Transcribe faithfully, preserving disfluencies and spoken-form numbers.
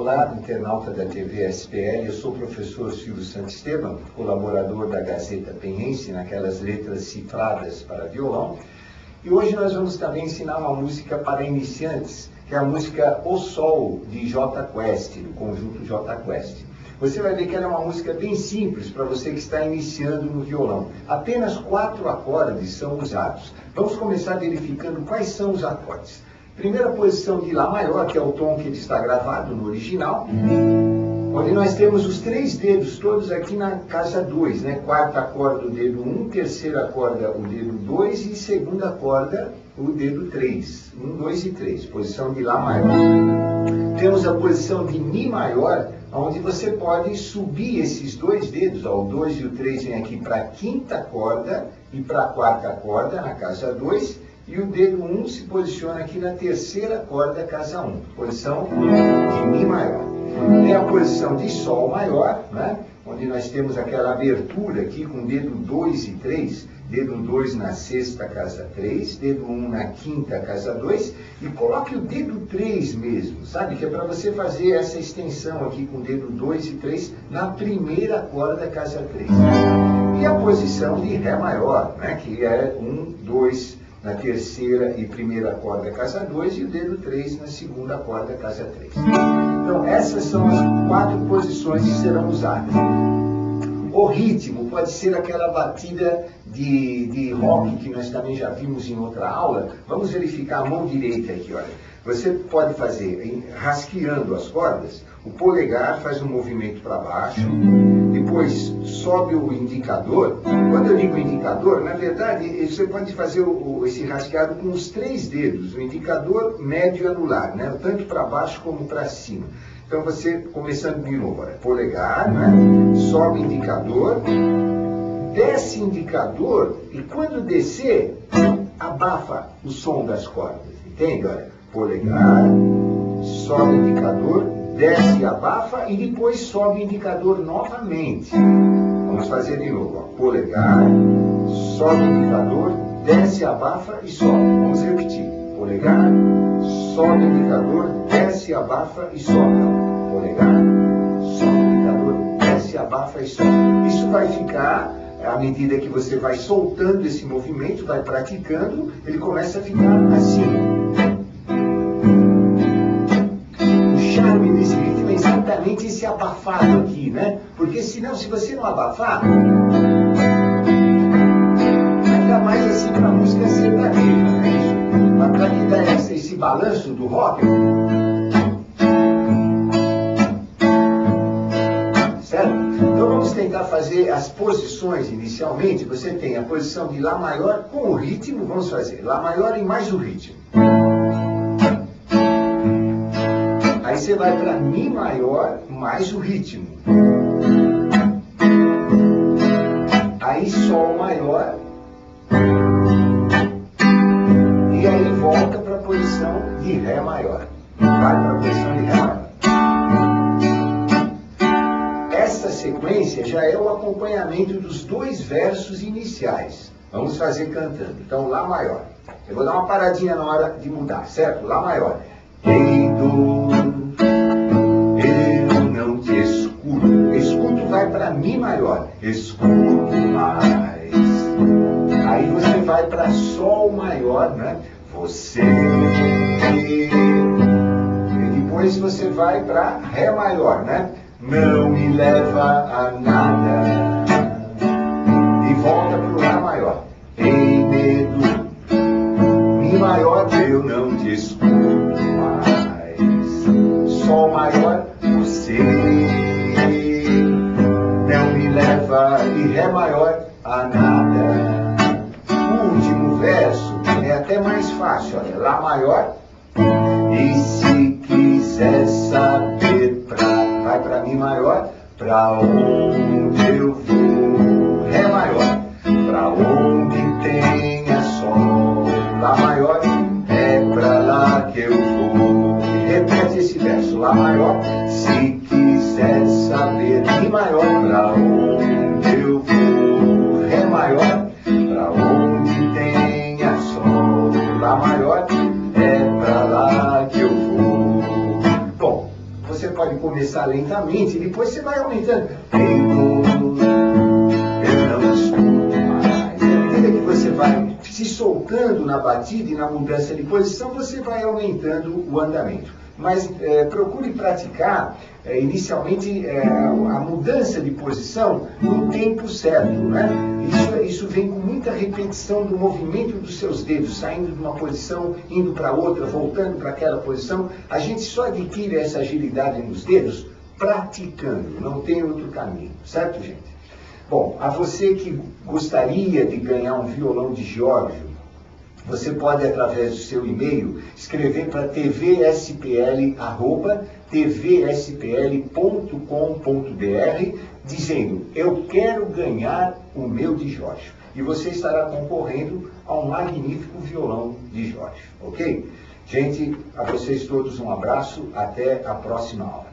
Olá, internauta da T V S P L, eu sou o professor Silvio Santisteban, colaborador da Gazeta Penhense, naquelas letras cifradas para violão. E hoje nós vamos também ensinar uma música para iniciantes, que é a música O Sol, de J Quest, do conjunto J Quest. Você vai ver que ela é uma música bem simples para você que está iniciando no violão. Apenas quatro acordes são usados. Vamos começar verificando quais são os acordes. Primeira posição de Lá maior, que é o tom que ele está gravado no original, onde nós temos os três dedos todos aqui na casa dois, né? Quarta corda, o dedo um, terceira corda, o dedo dois e segunda corda, o dedo três. um, dois e três, posição de Lá maior. Temos a posição de Mi maior, onde você pode subir esses dois dedos, ó, o dois e o três vem aqui para a quinta corda e para a quarta corda, na casa dois, e o dedo um se posiciona aqui na terceira corda, casa um, posição de Mi maior. Tem a posição de Sol maior, né? Onde nós temos aquela abertura aqui com dedo dois e três, dedo dois na sexta, casa três, dedo um na quinta, casa dois, e coloque o dedo três mesmo, sabe? Que é para você fazer essa extensão aqui com dedo dois e três na primeira corda, casa três. E a posição de Ré maior, né? Que é um, dois na terceira e primeira corda, casa dois, e o dedo três na segunda corda, casa três. Então, essas são as quatro posições que serão usadas. O ritmo pode ser aquela batida de, de rock que nós também já vimos em outra aula. Vamos verificar a mão direita aqui, olha. Você pode fazer rasqueando as cordas, o polegar faz um movimento para baixo, depois sobe o indicador. Quando eu digo indicador, na verdade, você pode fazer o, esse rasqueado com os três dedos, o indicador, médio e anular, né? Tanto para baixo como para cima. Então você, começando de novo, olha, polegar, né? Sobe indicador, desce indicador, e quando descer, abafa o som das cordas, entende? Olha, polegar, sobe indicador, desce e abafa, e depois sobe indicador novamente. Vamos fazer de novo, ó. Polegar, sobe indicador, desce, abafa e sobe. Vamos repetir. Polegar, sobe indicador, desce, abafa e sobe. Polegar, sobe indicador, desce, abafa e sobe. Isso vai ficar, à medida que você vai soltando esse movimento, vai praticando, ele começa a ficar assim. O charme desse ritmo é exatamente esse abafado aqui, né? Porque senão, se você não abafar, ainda mais assim para música sertaneja, né? Mas para que dá esse, esse balanço do rock, certo? Então vamos tentar fazer as posições inicialmente. Você tem a posição de Lá maior com o ritmo, vamos fazer Lá maior e mais o ritmo. Aí você vai para Mi maior mais o ritmo. Aí Sol maior. E aí volta para a posição de Ré maior. Vai para a posição de Ré maior. Essa sequência já é o acompanhamento dos dois versos iniciais. Vamos fazer cantando. Então, Lá maior. Eu vou dar uma paradinha na hora de mudar, certo? Lá maior. Ei, dor, eu não te escuto. Escuto vai para Mi maior. Escuto mais. Aí você vai para Sol maior, né? Você. E depois você vai para Ré maior, né? Não me leva a nada. E volta para o Lá maior. Ei, medo. Mi maior, eu não te escuto mais. Sol maior, você não me leva, e Ré maior, a nada. O último verso é até mais fácil, olha, Lá maior. E se quiser saber pra, vai para Mi maior, pra onde eu vou, Ré maior, pra onde tenha sol, Lá maior, é pra lá que eu vou. Repete esse verso, Lá maior, se quiser saber, Mi maior, pra onde eu vou, Ré maior, pra onde tenha sol, Lá maior, é pra lá que eu vou. Bom, você pode começar lentamente e depois você vai aumentando. Ei, dor, eu não escuto mais. À medida que você vai se soltando na batida e na mudança de posição, você vai aumentando o andamento. Mas é, procure praticar é, inicialmente é, a mudança de posição no tempo certo, né? Isso, isso vem com muita repetição do movimento dos seus dedos, saindo de uma posição, indo para outra, voltando para aquela posição. A gente só adquire essa agilidade nos dedos praticando, não tem outro caminho, certo, gente? Bom, a você que gostaria de ganhar um violão de Giorgio, você pode, através do seu e-mail, escrever para t v s p l arroba t v s p l ponto com ponto b r dizendo, eu quero ganhar o meu de Giorgio. E você estará concorrendo a um magnífico violão de Giorgio, ok? Gente, a vocês todos um abraço, até a próxima aula.